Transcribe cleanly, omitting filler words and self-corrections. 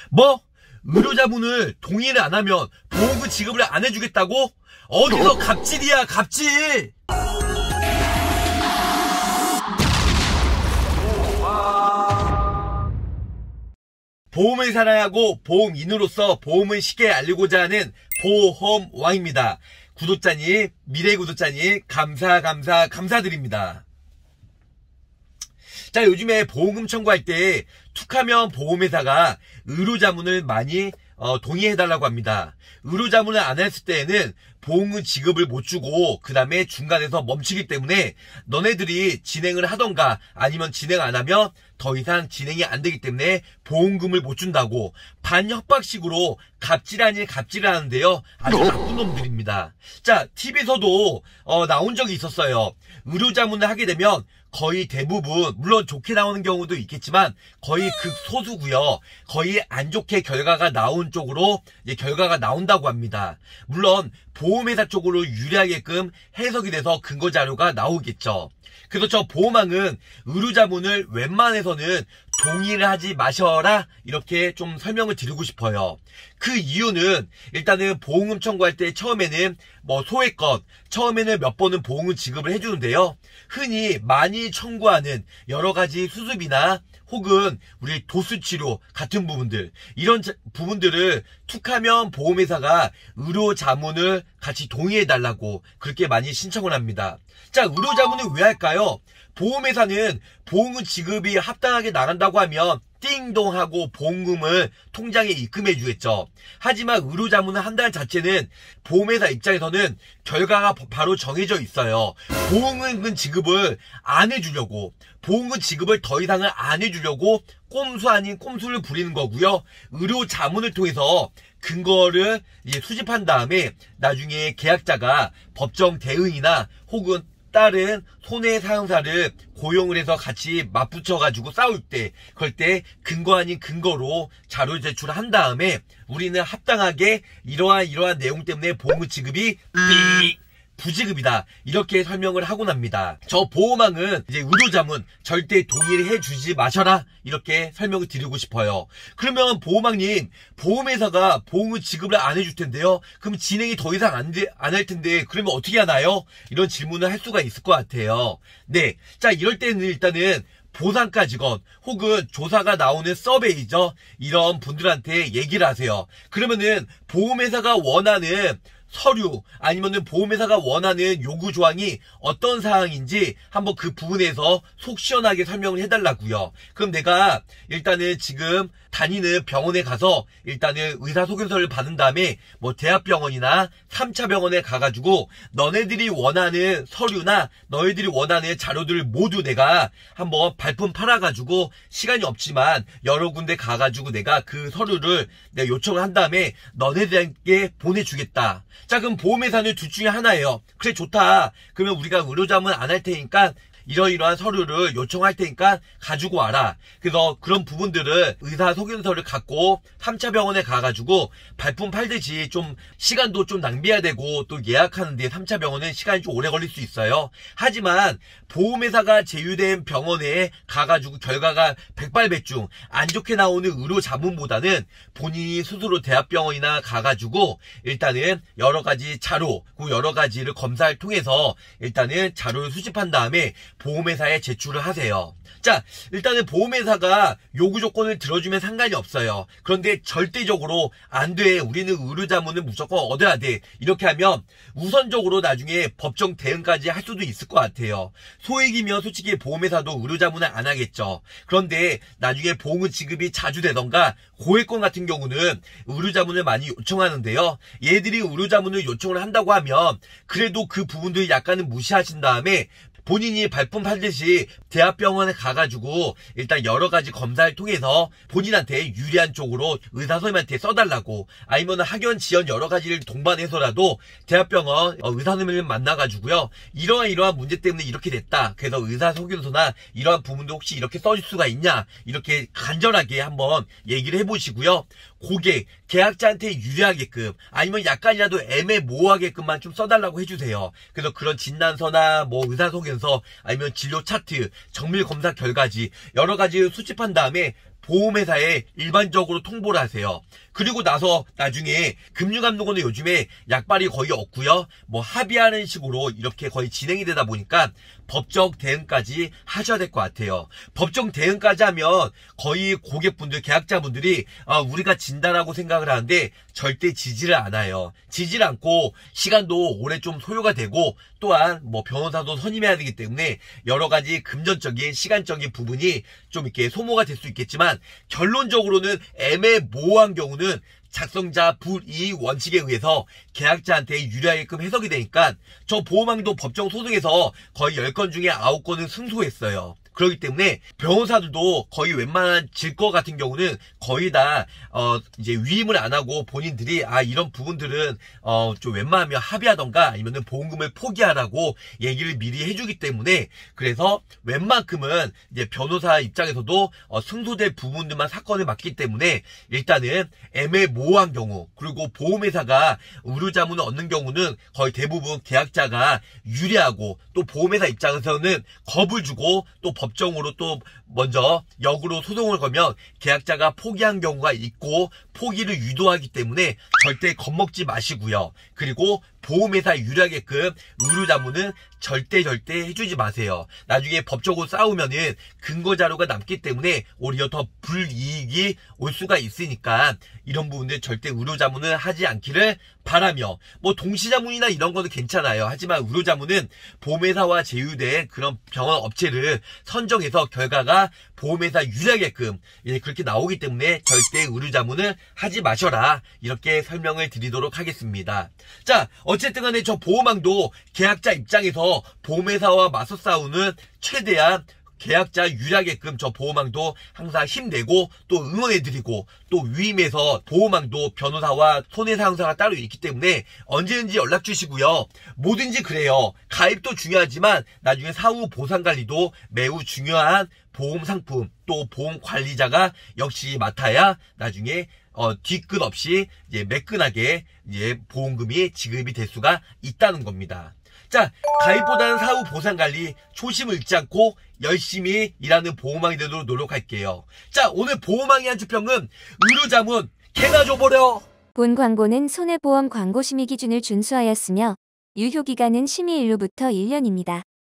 뭐? 의료자분을 동의를 안 하면 보험금 지급을 안 해주겠다고? 어디서 갑질이야, 갑질! 보험을 살아야 하고 보험인으로서 보험을 쉽게 알리고자 하는 보험왕입니다. 구독자님, 미래 구독자님, 감사드립니다. 자, 요즘에 보험금 청구할 때 툭하면 보험회사가 의료자문을 많이 동의해달라고 합니다. 의료자문을 안 했을 때에는 보험금 지급을 못 주고 그 다음에 중간에서 멈추기 때문에 너네들이 진행을 하던가 아니면 진행 안 하면 더 이상 진행이 안 되기 때문에 보험금을 못 준다고 반협박식으로 갑질 아닌 갑질을 하는데요. 아주 나쁜 놈들입니다. 자, TV에서도 나온 적이 있었어요. 의료자문을 하게 되면 거의 대부분, 물론 좋게 나오는 경우도 있겠지만 거의 극소수고요. 거의 안 좋게 결과가 나온 쪽으로 이제 결과가 나온다고 합니다. 물론 보험회사 쪽으로 유리하게끔 해석이 돼서 근거 자료가 나오겠죠. 그래서 저 보험왕은 의료자문을 웬만해서는 동의를 하지 마셔라, 이렇게 좀 설명을 드리고 싶어요. 그 이유는 일단은 보험금 청구할 때 처음에는 뭐 소액건, 처음에는 몇 번은 보험금 지급을 해주는데요. 흔히 많이 청구하는 여러 가지 수습이나 혹은 우리 도수치료 같은 부분들, 이런 부분들을 툭하면 보험회사가 의료자문을 같이 동의해달라고 그렇게 많이 신청을 합니다. 자, 의료자문을 왜 할까요? 보험회사는 보험금 지급이 합당하게 나간다고 하면 띵동 하고 보험금을 통장에 입금해 주겠죠. 하지만 의료자문을 한다는 자체는 보험회사 입장에서는 결과가 바로 정해져 있어요. 보험금 지급을 안 해주려고, 보험금 지급을 더 이상은 안 해주려고 꼼수 아닌 꼼수를 부리는 거고요. 의료자문을 통해서 근거를 이제 수집한 다음에 나중에 계약자가 법정 대응이나 혹은 다른 손해사용사를 고용을 해서 같이 맞붙여가지고 싸울 때, 그럴 때 근거 아닌 근거로 자료 제출한 다음에 우리는 합당하게 이러한 내용 때문에 보험금 지급이 부지급이다, 이렇게 설명을 하고 납니다. 저 보험왕은 이제 의료자문 절대 동의를 해주지 마셔라, 이렇게 설명을 드리고 싶어요. 그러면 보험왕님, 보험회사가 보험금 지급을 안 해줄 텐데요, 그럼 진행이 더 이상 안 할 텐데 그러면 어떻게 하나요? 이런 질문을 할 수가 있을 것 같아요. 네, 자, 이럴 때는 일단은 보상가 직원 혹은 조사가 나오는 서베이저, 이런 분들한테 얘기를 하세요. 그러면은 보험회사가 원하는 서류 아니면은 보험회사가 원하는 요구 조항이 어떤 사항인지 한번 그 부분에서 속 시원하게 설명을 해달라고요. 그럼 내가 일단은 지금 다니는 병원에 가서 일단은 의사소견서를 받은 다음에 뭐 대학병원이나 3차 병원에 가가지고 너네들이 원하는 서류나 너희들이 원하는 자료들을 모두 내가 한번 발품 팔아가지고, 시간이 없지만 여러 군데 가가지고 내가 그 서류를 내가 요청을 한 다음에 너네들에게 보내주겠다. 자, 그럼 보험회사는 둘 중에 하나예요. 그래, 좋다. 그러면 우리가 의료자문 안 할 테니까 이러이러한 서류를 요청할 테니까 가지고 와라. 그래서 그런 부분들을 의사소견서를 갖고 3차 병원에 가가지고 발품 팔듯이 좀 시간도 좀 낭비해야 되고, 또 예약하는데 3차 병원은 시간이 좀 오래 걸릴 수 있어요. 하지만 보험회사가 제휴된 병원에 가가지고 결과가 백발백중 안 좋게 나오는 의료자문보다는 본인이 스스로 대학병원이나 가가지고 일단은 여러 가지 자료, 여러 가지를 검사를 통해서 일단은 자료를 수집한 다음에 보험회사에 제출을 하세요. 자, 일단은 보험회사가 요구 조건을 들어주면 상관이 없어요. 그런데 절대적으로 안 돼, 우리는 의료자문은 무조건 얻어야 돼, 이렇게 하면 우선적으로 나중에 법정 대응까지 할 수도 있을 것 같아요. 소액이면 솔직히 보험회사도 의료자문을 안 하겠죠. 그런데 나중에 보험금 지급이 자주 되던가 고액건 같은 경우는 의료자문을 많이 요청하는데요. 얘들이 의료자문을 요청을 한다고 하면 그래도 그 부분들 약간은 무시하신 다음에 본인이 발품 팔듯이 대학병원에 가가지고 일단 여러 가지 검사를 통해서 본인한테 유리한 쪽으로 의사 선생님한테 써달라고, 아니면 학연 지연 여러 가지를 동반해서라도 대학병원 의사 선생님을 만나가지고요, 이러한 문제 때문에 이렇게 됐다, 그래서 의사 소견서나 이러한 부분도 혹시 이렇게 써줄 수가 있냐, 이렇게 간절하게 한번 얘기를 해보시고요. 고객, 계약자한테 유리하게끔 아니면 약간이라도 애매모호하게끔만 좀 써달라고 해주세요. 그래서 그런 진단서나 뭐 의사소견서 아니면 진료 차트, 정밀검사 결과지 여러 가지 수집한 다음에 보험회사에 일반적으로 통보를 하세요. 그리고 나서 나중에 금융감독원은 요즘에 약발이 거의 없고요. 뭐 합의하는 식으로 이렇게 거의 진행이 되다 보니까 법적 대응까지 하셔야 될 것 같아요. 법적 대응까지 하면 거의 고객분들, 계약자분들이 우리가 진다라고 생각을 하는데 절대 지지를 않아요. 지지를 않고 시간도 오래 좀 소요가 되고 또한 뭐 변호사도 선임해야 되기 때문에 여러 가지 금전적인 시간적인 부분이 좀 이렇게 소모가 될 수 있겠지만 결론적으로는 애매모호한 경우는 작성자 불이익 원칙에 의해서 계약자한테 유리하게끔 해석이 되니까 저 보험왕도 법정 소송에서 거의 10건 중에 9건은 승소했어요. 그렇기 때문에 변호사들도 거의 웬만한 질거 같은 경우는 거의 다 이제 위임을 안 하고 본인들이 이런 부분들은 좀 웬만하면 합의하던가 아니면은 보험금을 포기하라고 얘기를 미리 해주기 때문에 그래서 웬만큼은 이제 변호사 입장에서도 승소될 부분들만 사건을 맡기 때문에 일단은 애매모호한 경우 그리고 보험회사가 의료자문을 얻는 경우는 거의 대부분 계약자가 유리하고 또 보험회사 입장에서는 겁을 주고 또 법정으로 또 먼저 역으로 소송을 걸면 계약자가 포기한 경우가 있고 포기를 유도하기 때문에 절대 겁먹지 마시고요. 그리고 보험회사 유리하게끔 의료자문은 절대 해주지 마세요. 나중에 법적으로 싸우면은 근거자료가 남기 때문에 오히려 더 불이익이 올 수가 있으니까 이런 부분들 절대 의료자문을 하지 않기를 바라며 뭐 동시자문이나 이런 거는 괜찮아요. 하지만 의료자문은 보험회사와 제휴된 그런 병원 업체를 선정해서 결과가 보험회사 유리하게끔 그렇게 나오기 때문에 절대 의료자문을 하지 마셔라 이렇게 설명을 드리도록 하겠습니다. 자, 어쨌든 간에 저 보험왕도 계약자 입장에서 보험회사와 맞서 싸우는 최대한 계약자 유리하게끔 저 보험왕도 항상 힘내고 또 응원해드리고 또 위임해서 보험왕도 변호사와 손해상사가 따로 있기 때문에 언제든지 연락 주시고요. 뭐든지 그래요. 가입도 중요하지만 나중에 사후 보상관리도 매우 중요한 보험 상품 또 보험 관리자가 역시 맡아야 나중에 뒤끝 없이 이제 매끈하게 이제 보험금이 지급이 될 수가 있다는 겁니다. 자, 가입보다는 사후 보상관리 초심을 잃지 않고 열심히 일하는 보험왕이 되도록 노력할게요. 자, 오늘 보험왕이 한 주평은 의료자문 개나 줘버려. 본 광고는 손해보험 광고 심의 기준을 준수하였으며 유효기간은 심의 일로부터 1년입니다.